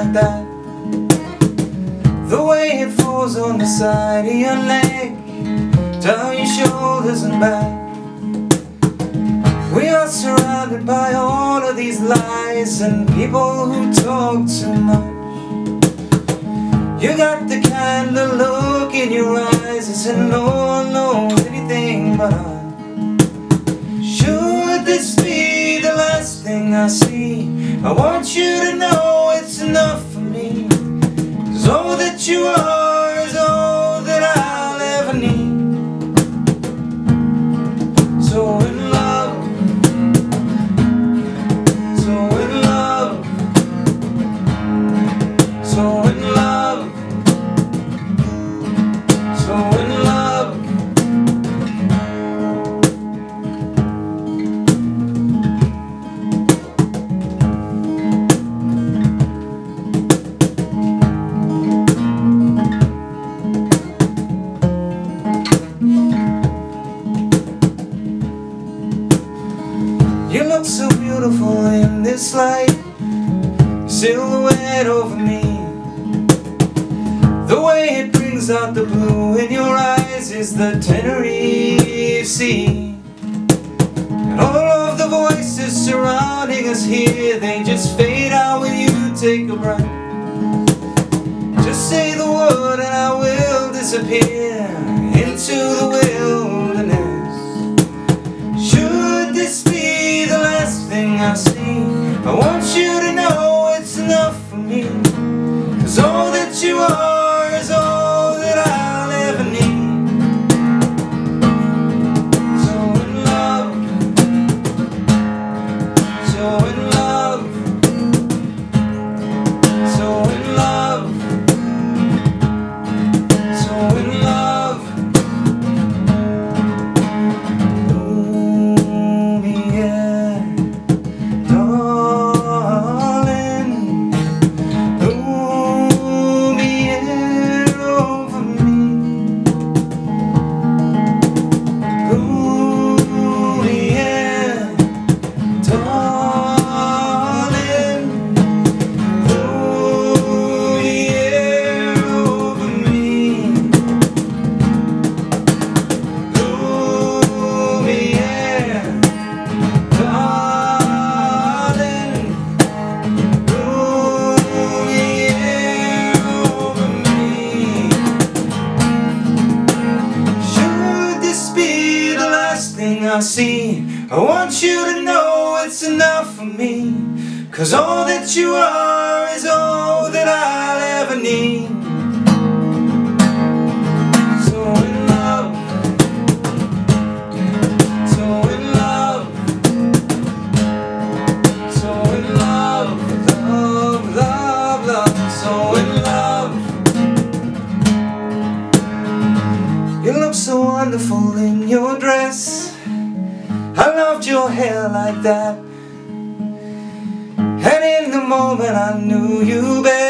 like that. The way it falls on the side of your leg, down your shoulders and back. We are surrounded by all of these lies and people who talk too much. You got the kind of look in your eyes that said no one knows anything but us. Should this be the last thing I see, I want you to know it's enough for me. 'Cause all that you are is all that I'll ever need. So in love, so in love, so in love, so in love. You look so beautiful in this light, silhouette over me. The way it brings out the blue in your eyes is the Tenerife Sea. And all of the voices surrounding us here, they just fade out when you take a breath. Just say the word and I will disappear into the wilderness. Should this be the last thing I see, I want you to know it's enough for me. 'Cause all that you are is all that I'll ever need. So in love, so in love, so in love, so in love. I see, I want you to know it's enough for me. 'Cause all that you are is all that I'll ever need. So in love, so in love, so in love, love, love, love, so in love. You look so wonderful in your dress, I loved your hair like that. And in the moment I knew you better.